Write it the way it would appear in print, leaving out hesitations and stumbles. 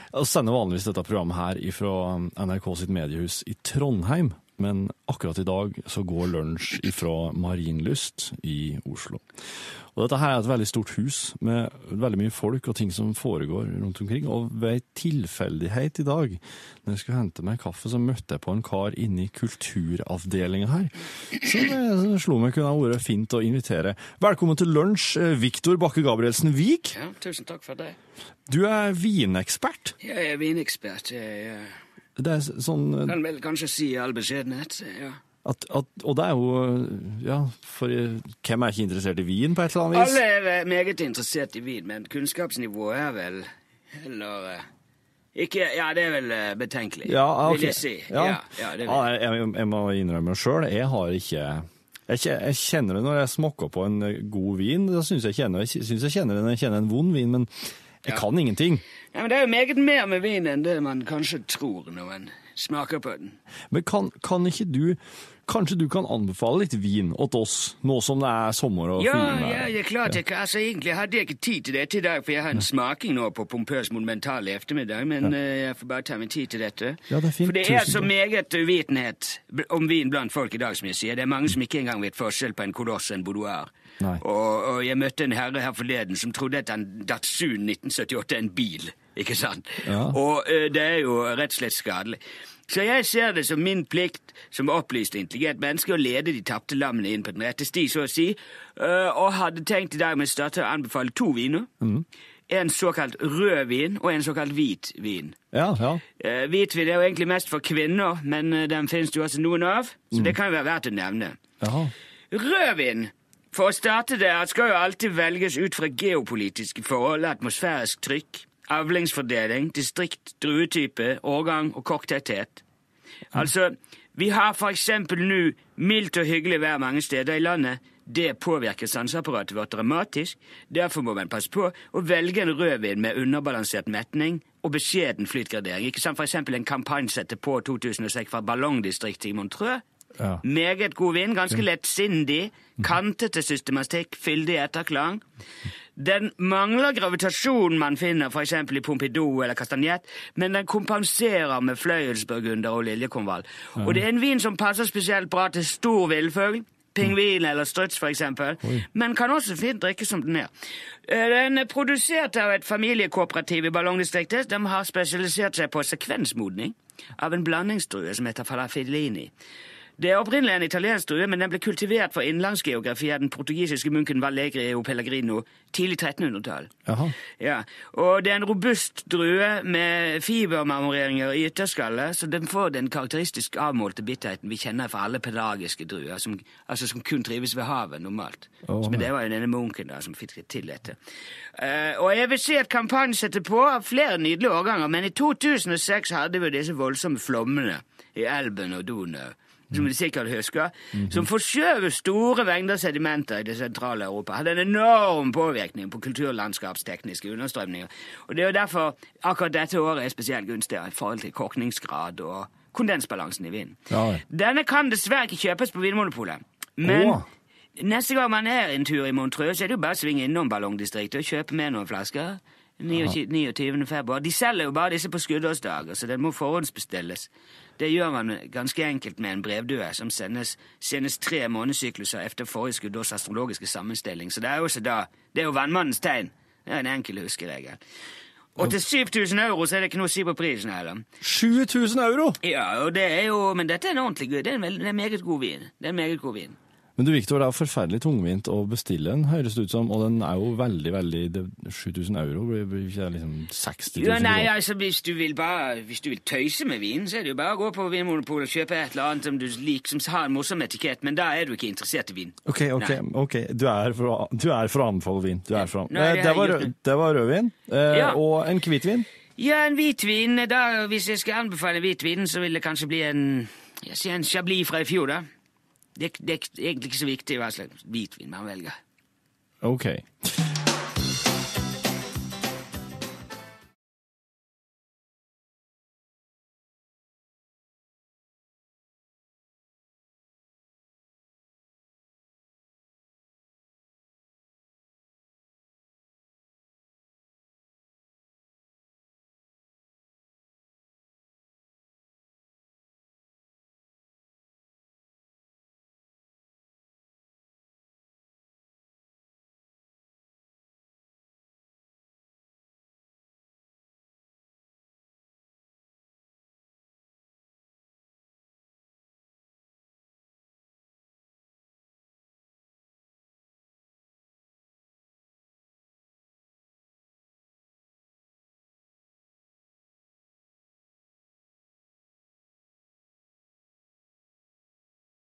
Jeg sender vanligvis dette programmet her fra NRK sitt mediehus i Trondheim, men akkurat i dag så går lunsj fra Marienlyst i Oslo. Og dette her er et veldig stort hus med veldig mye folk og ting som foregår rundt omkring, og ved tilfeldighet i dag, når jeg skulle hente meg kaffe, så møtte jeg på en kar inne i kulturavdelingen her, som slo meg kunne ha vært fint å invitere. Velkommen til lunsj, Victor Bakke Gabrielsen Vik. Ja, tusen takk for det. Du er vinekspert. Jeg er vinekspert, Det er sånn... Kan vel kanskje si all beskjedenhet, ja. Og det er jo, ja, for hvem er ikke interessert i vin på et eller annet vis? Alle er meget interessert i vin, men kunnskapsnivået er vel, eller, ikke, ja, det er vel betenkelig, vil jeg si. Ja, det vil. Jeg må innrømme selv, jeg har ikke... Jeg kjenner det når jeg smaker på en god vin, da synes jeg kjenner det når jeg kjenner en vond vin, men jeg kan ingenting. Ja, men det er jo meget mer med vin enn det man kanskje tror når man smaker på den. Men kan ikke du, kanskje du kan anbefale litt vin åt oss, nå som det er sommer og fin? Ja, det er klart. Altså, egentlig hadde jeg ikke tid til dette i dag, for jeg har en smaking nå på Pompøs monumentale eftermiddag, men jeg får bare ta meg tid til dette. Ja, det er fint. For det er så meget uvitenhet om vin blant folk i dag, som jeg sier. Det er mange som ikke engang vet forskjell på en Colosse og en Boudoir. Og jeg møtte en herre her forleden som trodde at en Datsun 1978 er en bil, ikke sant? Ja. Og det er jo rett og slett skadelig. Så jeg ser det som min plikt som opplyst og intelligent menneske å lede de tapte lammene inn på den rette sti, så å si, og hadde tenkt i dag med å starte å anbefale 2 viner. En såkalt rød vin og en såkalt hvit vin. Ja. Hvitvin er jo egentlig mest for kvinner, men den finnes jo også noen av, så det kan jo være verdt å nevne. Jaha. Rødvin, for å starte det, skal jo alltid velges ut fra geopolitiske forhold, atmosfærisk trykk, avlingsfordeling, distrikt, druetype, årgang og kokktetthet. Altså, vi har for eksempel nå mildt og hyggelig vær mange steder i landet. Det påvirker sanseapparatet vårt dramatisk. Derfor må man passe på å velge en rødvin med underbalansert metning og beskjeden flytgradering. Ikke som for eksempel en kampanjesette på 2006 fra Ballongdistriktet i Montreux. Ja. Meget god vin, ganske lettsindig, kantete systematikk, fyldig etterklang. Den mangler gravitasjonen man finner for eksempel i Pompidou eller Castagnet, men den kompenserer med fløyelsburgunder og liljekonvall. Og det er en vin som passer spesielt bra til stor villfugl, pingvin eller struts for eksempel, men kan også fint drikke som den er. Den er produsert av et familiekooperativ i Ballongdistriktet. De har spesialisert seg på sekvensmodning av en blandingsdrue som heter Falafellini. Det er opprinnelig en italiensk drue, men den ble kultivert for innlandsgeografi av den portugisiske munken Vallegrino Pellegrino tidlig 1300-tall. Ja, og det er en robust drue med fibermarmoreringer i ytterskallet, så den får den karakteristisk avmålte bitterheten vi kjenner fra alle pelagiske druer, som kun trives ved havet normalt. Men det var jo denne munken da, som fikk til dette. Og jeg vil si at kampanjen setter på flere nydelige årganger, men i 2006 hadde vi disse voldsomme flommene i Elben og Donau, som du sikkert husker, som forskjøver store vengder sedimenter i det sentrale Europa, hadde en enorm påvirkning på kulturlandskapstekniske understrømninger. Og det er jo derfor akkurat dette året er spesielt gunstig i forhold til kokningsgrad og kondensbalansen i vinen. Denne kan dessverre ikke kjøpes på Vinmonopolet, men neste gang man er en tur i Montreux, så er det jo bare å svinge innom Ballongdistriktet og kjøpe med noen flasker. 29. februar. De selger jo bare disse på skuddårsdager, så den må forhåndsbestilles. Det gjør man ganske enkelt med en brevdue som sendes 3 månedssykluser efter forrige skuddårs astrologiske sammenstilling. Så det er jo også da, det er jo vannmannens tegn. Det er en enkel huskeregel. Og til 7.000 euro så er det ikke noe å si på prisen heller. 7.000 euro? Ja, og det er jo, men dette er en ordentlig god, det er en meget god vin. Det er en meget god vin. Men du, Victor, det er forferdelig tungvint å bestille en, høres det ut som, og den er jo veldig, 7.000 euro, blir ikke liksom 60.000 kroner? Nei, altså, hvis du vil tøyse med vin, så er det jo bare å gå på Vinmonopolet og kjøpe et eller annet som du liker, som har en morsom etikett, men da er du ikke interessert i vin. Ok, du er for å anbefale vin. Det var rødvin, og en hvitvin? Ja, en hvitvin, da, hvis jeg skal anbefale hvitvin, så vil det kanskje bli en Chablis fra i fjor, da. Det er egentlig ikke så viktig hva slags hvitvin man velger. Ok.